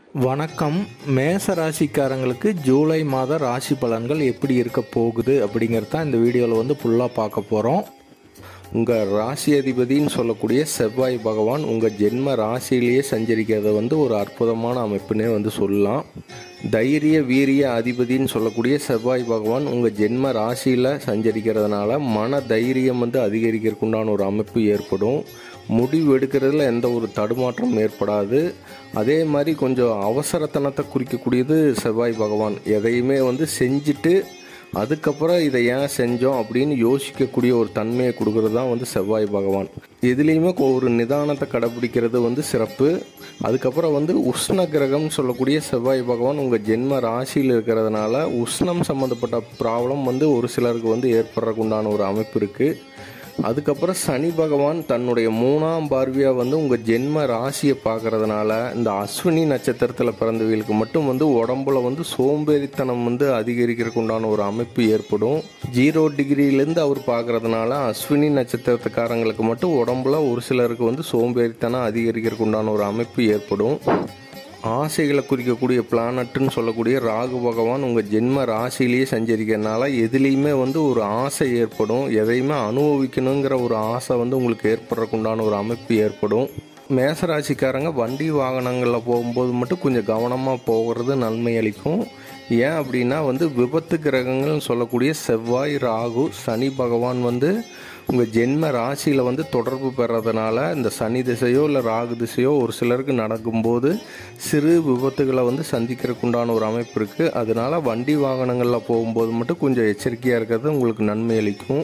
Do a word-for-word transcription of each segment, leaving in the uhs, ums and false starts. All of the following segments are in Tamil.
வணக்கம். மேச ராசிக்காரங்களுக்கு ஜூலை மாத ராசி பலன்கள் எப்படி இருக்க போகுது அப்படிங்கிறது தான் இந்த வீடியோவில் வந்து ஃபுல்லாக பார்க்க போகிறோம். உங்கள் ராசி அதிபதின்னு சொல்லக்கூடிய செவ்வாய் பகவான் உங்கள் ஜென்ம ராசியிலேயே சஞ்சரிக்கிறத வந்து ஒரு அற்புதமான அமைப்புன்னே வந்து சொல்லலாம். தைரிய வீரிய அதிபதின்னு சொல்லக்கூடிய செவ்வாய் பகவான் உங்கள் ஜென்ம ராசியில் சஞ்சரிக்கிறதுனால மன தைரியம் வந்து அதிகரிக்கிறதுக்குண்டான ஒரு அமைப்பு ஏற்படும். முடிவு எடுக்கிறதுல எந்த ஒரு தடுமாற்றம் ஏற்படாது. அதே மாதிரி கொஞ்சம் அவசரத்தனத்தை குறிக்கக்கூடியது செவ்வாய் பகவான். எதையுமே வந்து செஞ்சுட்டு அதுக்கப்புறம் இதை ஏன் செஞ்சோம் அப்படின்னு யோசிக்கக்கூடிய ஒரு தன்மையை கொடுக்கறது தான் வந்து செவ்வாய் பகவான். எதுலேயுமே ஒரு நிதானத்தை கடைபிடிக்கிறது வந்து சிறப்பு. அதுக்கப்புறம் வந்து உஷ்ண கிரகம்னு சொல்லக்கூடிய செவ்வாய் பகவான் உங்கள் ஜென்ம ராசியில் இருக்கிறதுனால உஷ்ணம் சம்மந்தப்பட்ட ப்ராப்ளம் வந்து ஒரு சிலருக்கு வந்து ஏற்படுறதுக்கு உண்டான ஒரு அமைப்பு இருக்குது. அதுக்கப்புறம் சனி பகவான் தன்னுடைய மூணாம் பார்வையாக வந்து உங்கள் ஜென்ம ராசியை பார்க்கறதுனால இந்த அஸ்வினி நட்சத்திரத்தில் பிறந்தவர்களுக்கு மட்டும் வந்து உடம்புல வந்து சோம்பேறித்தனம் வந்து அதிகரிக்கிறதுக்கு உண்டான ஒரு அமைப்பு ஏற்படும். ஜீரோ டிகிரியிலேருந்து அவர் பார்க்கறதுனால அஸ்வினி நட்சத்திரத்துக்காரங்களுக்கு மட்டும் உடம்புல ஒரு சிலருக்கு வந்து சோம்பேறித்தனம் அதிகரிக்கிறதுக்கு உண்டான ஒரு அமைப்பு ஏற்படும். ஆசைகளை குறிக்கக்கூடிய பிளானட்டுன்னு சொல்லக்கூடிய ராகு பகவான் உங்கள் ஜென்ம ராசியிலேயே சஞ்சரிக்கிறதுனால எதுலேயுமே வந்து ஒரு ஆசை ஏற்படும். எதையுமே அனுபவிக்கணுங்கிற ஒரு ஆசை வந்து உங்களுக்கு ஏற்படுறதுக்குண்டான ஒரு அமைப்பு ஏற்படும். மேசராசிக்காரங்க வண்டி வாகனங்களில் போகும்போது மட்டும் கொஞ்சம் கவனமாக போகிறது நன்மை அளிக்கும். ஏன் அப்படின்னா வந்து விபத்து கிரகங்கள்னு சொல்லக்கூடிய செவ்வாய், ராகு, சனி பகவான் வந்து உங்கள் ஜென்ம ராசியில் வந்து தொடர்பு பெறதுனால இந்த சனி திசையோ இல்லை ராகு திசையோ ஒரு சிலருக்கு நடக்கும்போது சிறு விபத்துகளை வந்து சந்திக்கிறதுக்கு உண்டான ஒரு அமைப்பு இருக்குது. அதனால வண்டி வாகனங்களில் போகும்போது மட்டும் கொஞ்சம் எச்சரிக்கையாக இருக்கிறது உங்களுக்கு நன்மை அளிக்கும்.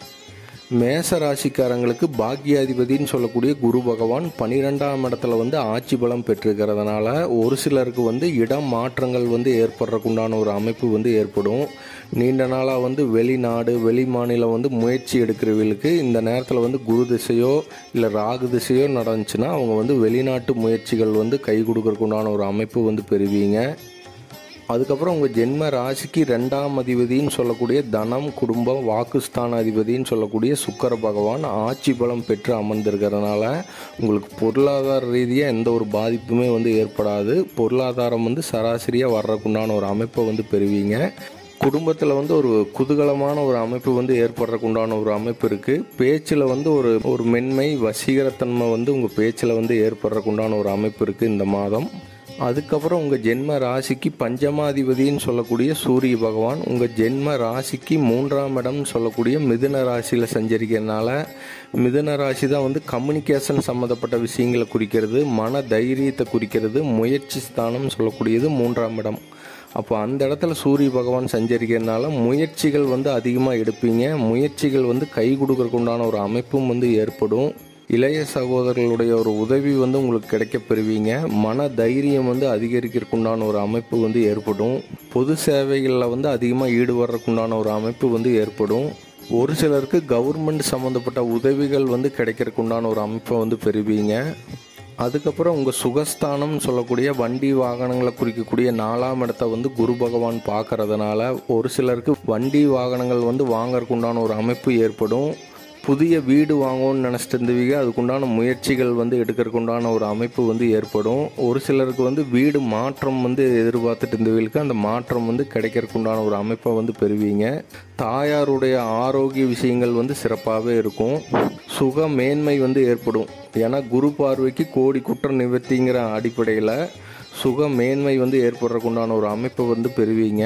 மேச ராசிக்காரங்களுக்கு பாக்கியாதிபதினு சொல்லக்கூடிய குரு பகவான் பன்னிரெண்டாம் இடத்துல வந்து ஆட்சி பலம் பெற்றிருக்கிறதுனால ஒரு சிலருக்கு வந்து இடம் மாற்றங்கள் வந்து ஏற்படுறதுக்குண்டான ஒரு அமைப்பு வந்து ஏற்படும். நீண்ட நாளாக வந்து வெளிநாடு வெளி மாநிலம் வந்து முயற்சி எடுக்கிறவங்களுக்கு இந்த நேரத்தில் வந்து குரு திசையோ இல்லை ராகு திசையோ நடந்துச்சுன்னா அவங்க வந்து வெளிநாட்டு முயற்சிகள் வந்து கை கொடுக்கறதுக்குண்டான ஒரு அமைப்பு வந்து பெறுவீங்க. அதுக்கப்புறம் உங்கள் ஜென்ம ராசிக்கு ரெண்டாம் அதிபதினு சொல்லக்கூடிய தனம், குடும்பம், வாக்குஸ்தான அதிபதினு சொல்லக்கூடிய சுக்கிர பகவான் ஆட்சி பலம் பெற்று அமர்ந்திருக்கிறதுனால உங்களுக்கு பொருளாதார ரீதியாக எந்த ஒரு பாதிப்புமே வந்து ஏற்படாது. பொருளாதாரம் வந்து சராசரியாக வர்றதுக்குண்டான ஒரு அமைப்பை வந்து பெறுவீங்க. குடும்பத்தில் வந்து ஒரு குதூகலமான ஒரு அமைப்பு வந்து ஏற்படுறதுக்குண்டான ஒரு அமைப்பு இருக்குது. பேச்சில் வந்து ஒரு ஒரு மென்மை வசீகரத்தன்மை வந்து உங்கள் பேச்சில் வந்து ஏற்படுறதுக்குண்டான ஒரு அமைப்பு இருக்குது இந்த மாதம். அதுக்கப்புறம் உங்கள் ஜென்ம ராசிக்கு பஞ்சமாதிபதினு சொல்லக்கூடிய சூரிய பகவான் உங்கள் ஜென்ம ராசிக்கு மூன்றாம் இடம்னு சொல்லக்கூடிய மிதுன ராசியில் சஞ்சரிக்கிறதுனால மிதுன ராசி தான் வந்து கம்யூனிகேஷன் சம்மந்தப்பட்ட விஷயங்களை குறிக்கிறது, மன தைரியத்தை குறிக்கிறது, முயற்சி ஸ்தானம் சொல்லக்கூடியது மூன்றாம் இடம். அப்போ அந்த இடத்துல சூரிய பகவான் சஞ்சரிக்கிறதுனால முயற்சிகள் வந்து அதிகமாக எடுப்பீங்க. முயற்சிகள் வந்து கை கொடுக்கறதுக்கு உண்டான ஒரு அமைப்பும் வந்து ஏற்படும். இளைய சகோதரர்களுடைய ஒரு உதவி வந்து உங்களுக்கு கிடைக்க பெறுவீங்க. மன தைரியம் வந்து அதிகரிக்கிறதுக்குண்டான ஒரு அமைப்பு வந்து ஏற்படும். பொது சேவைகளில் வந்து அதிகமாக ஈடுபடுறதுக்குண்டான ஒரு அமைப்பு வந்து ஏற்படும். ஒரு சிலருக்கு கவர்மெண்ட் சம்மந்தப்பட்ட உதவிகள் வந்து கிடைக்கிறதுக்குண்டான ஒரு அமைப்பை வந்து பெறுவீங்க. அதுக்கப்புறம் உங்கள் சுகஸ்தானம்னு சொல்லக்கூடிய வண்டி வாகனங்களை குறிக்கக்கூடிய நாலாம் இடத்தை வந்து குரு பகவான் பார்க்கறதுனால ஒரு சிலருக்கு வண்டி வாகனங்கள் வந்து வாங்கறதுக்குண்டான ஒரு அமைப்பு ஏற்படும். புதிய வீடு வாங்கணும்னு நினச்சிட்டு இருந்தவங்க அதுக்குண்டான முயற்சிகள் வந்து எடுக்கிறதுக்குண்டான ஒரு அமைப்பு வந்து ஏற்படும். ஒரு சிலருக்கு வந்து வீடு மாற்றம் வந்து எதிர்பார்த்துட்டு இருந்தவங்களுக்கு அந்த மாற்றம் வந்து கிடைக்கிறதுக்குண்டான ஒரு அமைப்பை வந்து பெறுவீங்க. தாயாருடைய ஆரோக்கிய விஷயங்கள் வந்து சிறப்பாகவே இருக்கும். சுக மேன்மை வந்து ஏற்படும். ஏன்னா குரு பார்வைக்கு கோடி குற்ற நிவர்த்திங்கிற அடிப்படையில் சுக மேன்மை வந்து ஏற்படுறதுக்குண்டான ஒரு அமைப்பை வந்து பெறுவீங்க.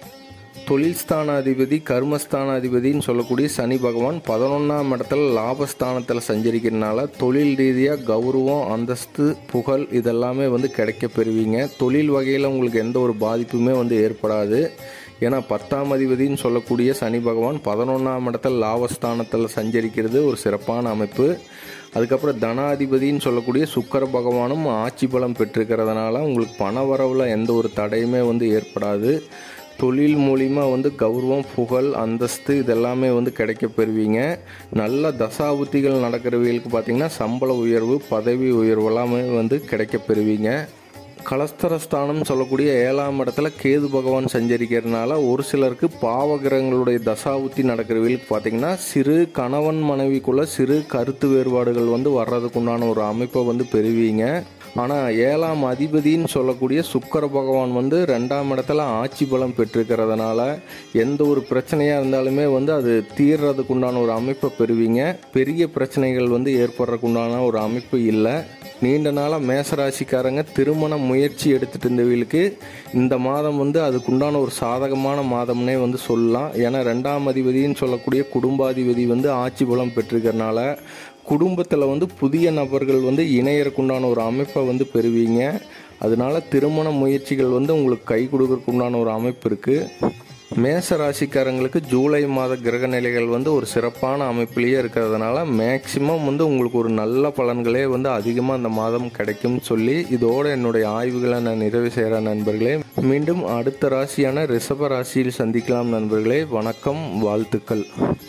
தொழில் ஸ்தானாதிபதி கர்மஸ்தானாதிபதினு சொல்லக்கூடிய சனி பகவான் பதினொன்றாம் இடத்துல லாபஸ்தானத்தில் சஞ்சரிக்கிறதுனால தொழில் ரீதியாக கௌரவம், அந்தஸ்து, புகழ் இதெல்லாமே வந்து கிடைக்க பெறுவீங்க. தொழில் வகையில் உங்களுக்கு எந்த ஒரு பாதிப்புமே வந்து ஏற்படாது. ஏன்னா பத்தாம் அதிபதினு சொல்லக்கூடிய சனி பகவான் பதினொன்றாம் இடத்துல லாபஸ்தானத்தில் சஞ்சரிக்கிறது ஒரு சிறப்பான அமைப்பு. அதுக்கப்புறம் தனாதிபதினு சொல்லக்கூடிய சுக்கிர பகவானும் ஆட்சி பலம் பெற்றிருக்கிறதுனால உங்களுக்கு பண வரவில் எந்த ஒரு தடையுமே வந்து ஏற்படாது. தொழில் மூலிமா வந்து கௌரவம், புகழ், அந்தஸ்து இதெல்லாமே வந்து கிடைக்க பெறுவீங்க. நல்ல தசாபுத்திகள் நடக்கிறவங்களுக்கு பார்த்திங்கன்னா சம்பள உயர்வு, பதவி உயர்வு எல்லாமே வந்து கிடைக்க பெறுவீங்க. கலஸ்தரஸ்தானம் சொல்லக்கூடிய ஏழாம் இடத்துல கேது பகவான் சஞ்சரிக்கிறதுனால ஒரு சிலருக்கு பாவகிரகங்களுடைய தசாவுத்தி நடக்கிறவங்களுக்கு பார்த்தீங்கன்னா சிறு கணவன் மனைவிக்குள்ள சிறு கருத்து வேறுபாடுகள் வந்து வர்றதுக்குண்டான ஒரு அமைப்பை வந்து பெறுவீங்க. ஆனால் ஏழாம் அதிபதின்னு சொல்லக்கூடிய சுக்கிர பகவான் வந்து ரெண்டாம் இடத்துல ஆட்சி பலம் பெற்றிருக்கிறதுனால எந்த ஒரு பிரச்சனையாக இருந்தாலுமே வந்து அது தீர்றதுக்கு உண்டான ஒரு அமைப்பை பெறுவீங்க. பெரிய பிரச்சனைகள் வந்து ஏற்படுறதுக்கு உண்டான ஒரு அமைப்பு இல்லை. நீண்ட நாளாக மேசராசிக்காரங்க திருமண முயற்சி எடுத்துட்டு இருந்தவங்களுக்கு இந்த மாதம் வந்து அதுக்குண்டான ஒரு சாதகமான மாதம்னே வந்து சொல்லலாம். ஏன்னா ரெண்டாம் அதிபதின்னு சொல்லக்கூடிய குடும்பாதிபதி வந்து ஆட்சி பலம் பெற்றிருக்கிறதுனால குடும்பத்தில் வந்து புதிய நபர்கள் வந்து இணையறக்குண்டான ஒரு அமைப்பை வந்து பெறுவீங்க. அதனால திருமண முயற்சிகள் வந்து உங்களுக்கு கை கொடுக்கறதுக்கு உண்டான ஒரு அமைப்பு இருக்குது. மேச ராசிக்காரங்களுக்கு ஜூலை மாத கிரக நிலைகள் வந்து ஒரு சிறப்பான அமைப்பிலேயே இருக்கிறதுனால மேக்சிமம் வந்து உங்களுக்கு ஒரு நல்ல பலன்களே வந்து அதிகமாக அந்த மாதம் கிடைக்கும்னு சொல்லி இதோட என்னுடைய ஆய்வுகளை நான் நிறைவு செய்கிறேன் நண்பர்களே. மீண்டும் அடுத்த ராசியான ரிஷப ராசியில் சந்திக்கலாம் நண்பர்களே. வணக்கம், வாழ்த்துக்கள்.